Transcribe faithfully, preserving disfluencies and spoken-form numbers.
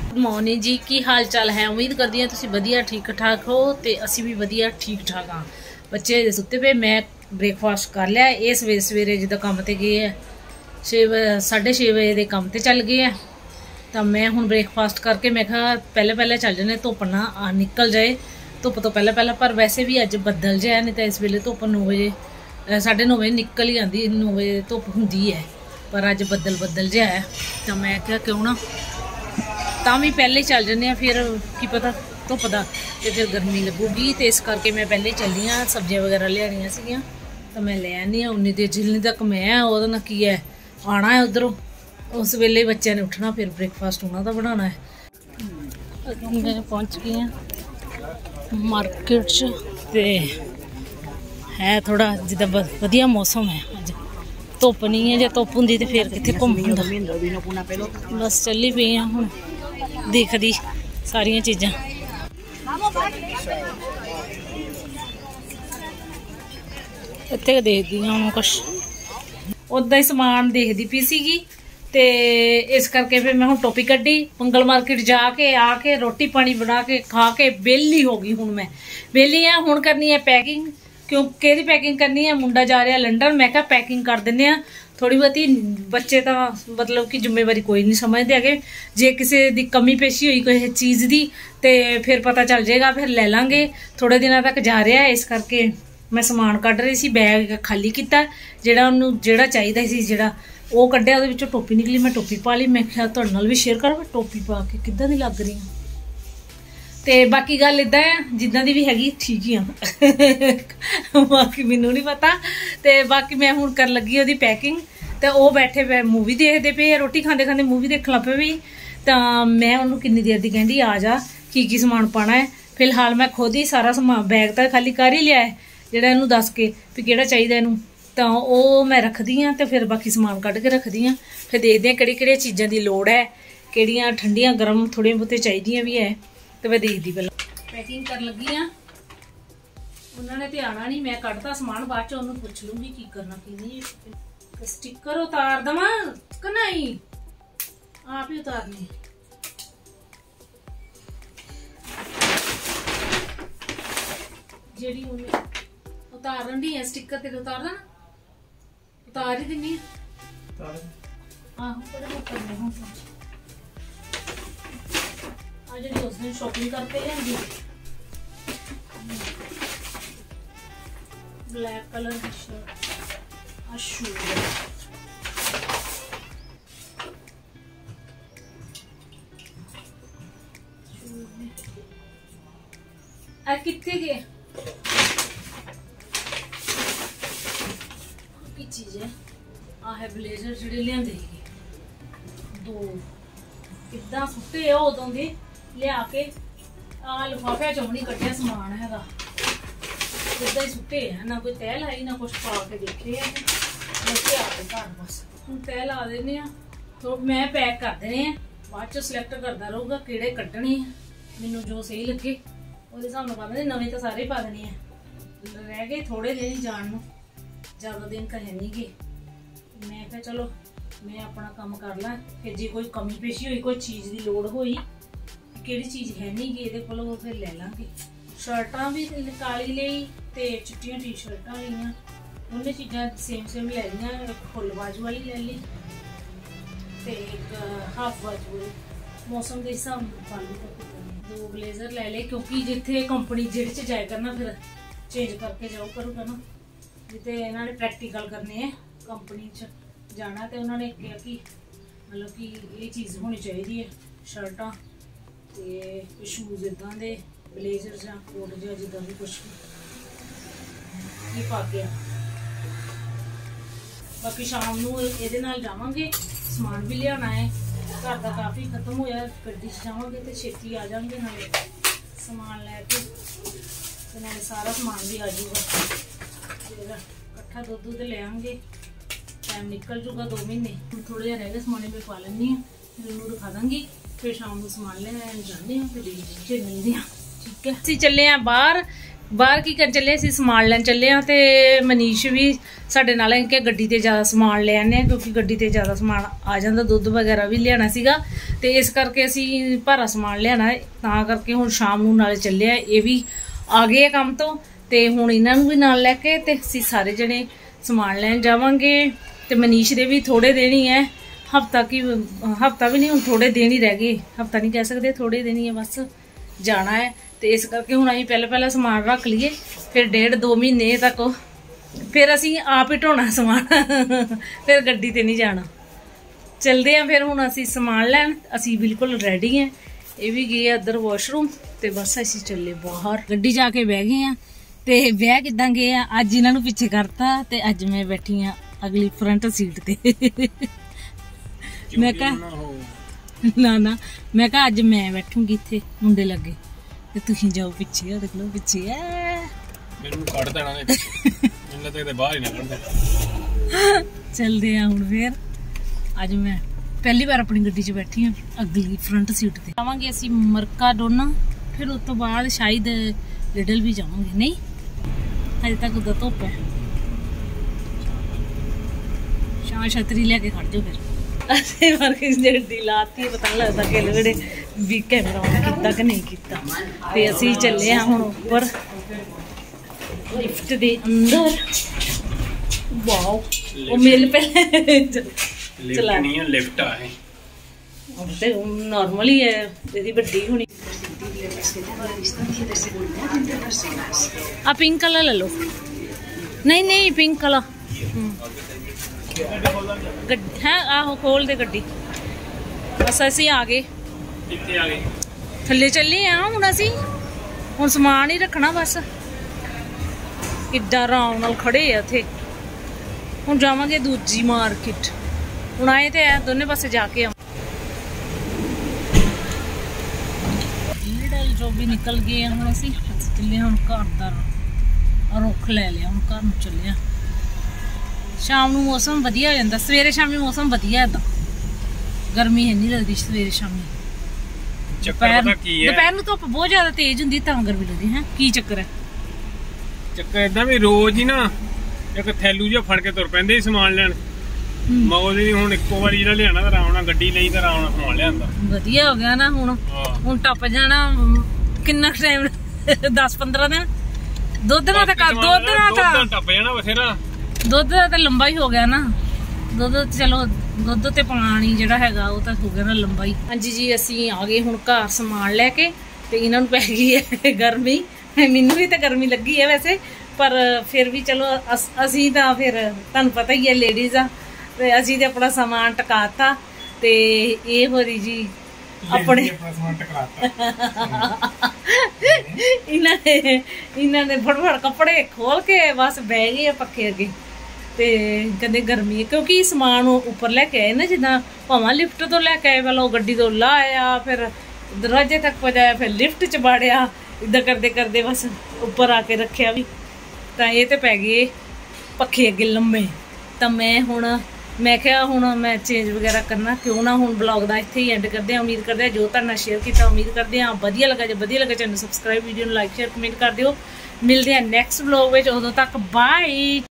Good morning जी, की हाल चाल है। उम्मीद करती हैं तुसीं वधिया ठीक ठाक हो तो असी भी वधिया ठीक ठाक हाँ। बच्चे सुते पे, मैं ब्रेकफास्ट कर लिया। ये सवेरे सवेरे जिदा काम ते गए है, छे साढ़े छे बजे के काम ते चल गए है। तो मैं हुण ब्रेकफास्ट करके मैं कहा पहले पहले चल जाने, धुप ना निकल जाए धुप तो पहले पहले। पर वैसे भी अज बदल जाए, नहीं तो इस वेले धुप नौ बजे साढ़े नौ बजे निकल ही आती, नौ बजे धुप होंदी है। पर अज बदल बदल जा है तो मैं क्या क्यों ना तां पहले ही चल जाने, फिर की पता धुप का तो फिर गर्मी लगूगी। तो इस करके मैं पहले ही चली हाँ। सब्जियां वगैरह लियानियां सीगियां तो मैं ले आनी हाँ। उन्नी देर जिन्नी तक मैं वो ना की है आना है उधरों, उस वेले बच्चों ने उठना, फिर ब्रेकफास्ट उन्होंने का बनाना है। मैं पहुँच गई हाँ मार्केट च, ते है थोड़ा जिदा वधिया मौसम है अज, धुप नहीं है। जो धुप होंगी तो फिर कितने घूमन, बस चली पई हाँ हुण देखदी सारिया चीज़ां। इत्थे देखदी हूँ कुछ उदा ही समान देखदी पई सीगी, ते इस करके फिर मैं हुण टोपी कड्डी, मंगल मार्केट जाके आके रोटी पानी बना के खा के वेली हो गई। हुण मैं वेली हाँ, हुण करनी है पैकिंग, क्यों कि पैकिंग करनी है। मुंडा जा रहा लंडन, मैं क्या पैकिंग कर दें थोड़ी बहुती। बच्चे तो मतलब कि जिम्मेवारी कोई नहीं समझते है, जे किसी की कमी पेशी हुई कोई चीज़ की तो फिर पता चल जाएगा, फिर ले लाँगे। थोड़े दिनों तक जा रहा है, इस करके मैं समान कढ़ रही सी। बैग खाली किया, जेड़ा उन्होंने जेड़ा चाहिए सी, जेड़ा वो कढ़िया, उहदे विचों टोपी निकली, मैं टोपी पा ली। मैं क्या तुहाडे नाल भी शेयर करा, टोपी पा के किद्दां दी लग रही हूँ। तो बाकी गल इदा है, जिदा की भी हैगी ठीक ही हाँ बाकी मैनू नहीं पता। तो बाकी मैं हुण कर लगी ओदी पैकिंग, तो वो बैठे पे मूवी देखते पे, रोटी खाते खाते मूवी देखन लग पे भी। तो मैं उन्होंने किन्नी देर की कहती आ जा, की की समान पाना है। फिलहाल मैं खुद ही सारा समान बैग तो खाली कर ही लिया है, जोड़ा इनू दस के भी किहड़ा चाहिए इनू, तो वो मैं रखदी हाँ। तो फिर बाकी समान कढ़ के रखदी हाँ, फिर देखते हैं किहड़ी किहड़ी चीज़ों की लोड़ है, किहड़ियां ठंडियां गर्म थोड़ियां बहुते चाहिए भी है। तो मैं देखती पहले पैकिंग कर लगी हाँ। उन्होंने तो आना नहीं, मैं कढ़ता समान, बाद च उन्होंने पुछ लूँगी की करना की नहीं। स्टिकर उतार दवा कि नहीं, आप ही उतारने। जेड़ी उन्हें उतारन दी है स्टिकर, तेरे उतार देना, उतार ही देनी है। आहो बड़े करने हूँ आज जी उस दिन शॉपिंग करते हैं। ब्लैक कलर की शर्ट, शूज कितने के की चीज है। आ है ब्लेजर जेडे लियाते दो, किदा सुटे उदों दे लिया के, आ लिफाफे चों नहीं कटिया समान है, इदा ही सुटे है, ना कोई तह लाई ना कुछ पा के देखे है। घर बस हम तह ला देने, तो मैं पैक कर देने, बाद चो सिलेक्ट करता रहूगा किहड़े कड्ढने हैं, मैनू जो सही लगे उस हिसाब नाल पा देने। नवे तो सारे पा देने हैं, रह गए थोड़े दिन ही जान नूं, ज़्यादा दिन तो है नहीं गे। मैं क्या चलो मैं अपना काम कर ला, फिर जे कोई कमी पेशी हुई, कोई चीज़ की लोड़ हुई, किहड़ी चीज़ है नहीं गी इहदे कोलों, फिर ले लांगे। शर्टां भी काली लई ते चिट्टियां टी शर्टां लईआं, उन्हें चीज़ां सेम सेम ले लियां। एक फुल बाजू वाली ले ली ते एक हाफ बाजू वाली, मौसम के हिसाब नाल दो ब्लेजर ले ले, क्योंकि जिथे कंपनी जेह्दे च जाया करना फिर चेंज करके जाओ करूँगा ना। जिते इन्होंने प्रैक्टिकल करने हैं कंपनी च जाना, तो उन्होंने कहा कि मतलब कि ये चीज़ होनी चाहिए है, शर्टां ते शूज इदां दे, ब्लेजर या कोट या जिदा भी कुछ भी पा के। बाकी शाम नूं इहदे नाल जावांगे, समान भी लियाना है, घर का काफ़ी खत्म होया, गड्डी च जावांगे तो छेती आ जाएंगे, नाले समान लैके ते नाले सारा समान भी आ जाऊगा। फिर कट्ठा दुद्ध दुद्ध ले आएंगे, टाइम निकल जूगा दो महीने। थोड़े जिहा रह गए समान में पा लैनी हाँ, फिर उन्होंने दिखा दूँगी, फिर शाम को समान लेने जाने हैं, फिर मिलते हैं। ठीक है, असीं चले हैं बाहर बाहर की कर चले असीं समान लैन चले हाँ, तो मनीष भी साडे नाल है कि गड्डी ते ज़्यादा समान ले आने, क्योंकि गड्डी ते ज़्यादा समान आ जाता, दुध वगैरह भी लियाना सीगा, तो इस करके असीं भारा समान लियाना है, तां करके हुण शाम नूं नाले चले आ। ये भी आ गए काम तो, ते हुण इन्हां नूं भी नाल लैके ते असीं सारे जने समान लैन जावांगे। ते मनीष दे भी थोड़े दिन ही है, हफ्ता की हफ्ता भी नहीं, हुण थोड़े दिन ही रह गए, हफ्ता नहीं कह सकते, थोड़े दिन ही है बस जाना है। तो इस करके हुण असीं पहले पहले समान रख लीए, फिर डेढ़ दो महीने तक फिर असीं आप ही ढोना समान फिर गड्डी ते नहीं जाना। चलते हैं फिर हुण असीं समान लैन, असीं बिल्कुल रेडी हैं। ये भी गए अदर वॉशरूम, तो बस असीं चले बाहर, गड्डी जाके बह गए हैं। तो बह किदां गए हैं, अज इन्हां नूं पिछे करता, तो अज मैं बैठी हाँ अगली फ्रंट सीट ते मैं कहा ना ना मैं कहा अज मैं बैठूंगी इत्थे मुंडे लगे, ते तुसीं जाओ पिछे, देख लो पिछे है मैनूं कढ देना ने मैनूं लगदा कि बाहर ही ना कढ देना। चलदे हैं हुण फिर, अज मैं पहली बार अपनी गड्डी च बैठी हाँ अगली फ्रंट सीट ते। जावांगे असीं मरकाडोना, फिर उस तो बाद शायद लिडल भी जावांगे, नहीं अजे तक उधर धुप्प है, शाम छतरी लैके खड़ जाओ। फिर असीं मार्केट च गड्डी लाती, पता नहीं लगता कि लगड़े भी कैमरा ऑन किया कि नहीं किया। तो असीं चले हाँ हुण उपर लिफ्ट दे अंदर। वाओ वो मिल पहले चला नहीं लिफ्ट आए ते नॉर्मल ही है, यदि बड़ी होनी। आ पिंक कलर ले लो, नहीं नहीं पिंक कलर है, आहो खोल दे गड्डी। बस असीं आ गए, थल्ले चले हाँ हुण असीं, हुण समान ही रखना बस। किड्डा आराम नाल खड़े आ इत्थे। हुण जावांगे दूजी मार्केट, हुण आए ते है दोने पासे जाके आ। लिडल जो भी निकल गए हुण असीं चले हुण घर दा रुख ले लिया, हुण घर नूं चले। शाम नूं मौसम वधिया हो जांदा, सवेरे शामी मौसम वधिया है, गर्मी है नहीं लगती सवेरे शामी। दोपहर नूं धुप्प बहुत ज्यादा तेज हुंदी, तां गर्मी लगदी है। की चक्कर है? चक्कर इदां भी रोज ही ना एक थैलू जिहा फड़ के तुर पैंदे समान लैण, मौज नहीं। हुण इक्को वारी जेह्ड़ा लियाना ते आराम नाल गड्डी लई ते आराम नाल समान लिआंदा, वधिया हो गया ना। हुण हुण टप जाना किन्ना टाइम दस पंद्रह दिन दुध ना तक दुध ना तां टप जाना बथेरा, दुध दा तां लंबा ही हो गया ना। दुध चलो दुध ते पानी जिहड़ा हैगा वो तां हो गया ना लंबा ही। हाँ जी जी असीं आ गए हुण घर समान लैके, ते इन्हां नूं पै गई है गर्मी, मैनूं भी तां गर्मी लगी है वैसे, पर फिर भी चलो अस असीं तां फिर तुहानूं पता ही है लेडीज़ आ, ते असीं ते अपना समान टकाता। ते ये हो रही जी अपने इन्हां ने इन्हां ने फटफट कपड़े खोल के बस बह गए पक्खे अगे। ते कहते गर्मी है, क्योंकि समान उपर लैके आए ना, जिदा भावें लिफ्ट तो लैके आए, पहले गड्डी तो लाया, फिर दरवाजे तक पहुंचाया, फिर लिफ्ट च बाड़िया, इदा करते करते बस उपर आके रखिया भी। तो ये तो पै गए पक्खे अगे लम्बे। तो मैं हुण मैं क्या हुण मैं चेंज वगैरह करना, क्यों ना हुण ब्लॉग का इत्थे ही एंड करते हैं। उम्मीद करते हैं जो तुहाडे नाल शेयर किया, उम्मीद करते हैं वधिया लगा। जो वधिया लगा channel subscribe, video like share comment कर दिओ। मिलते हैं नैक्सट ब्लॉग में, उदों तक बाय।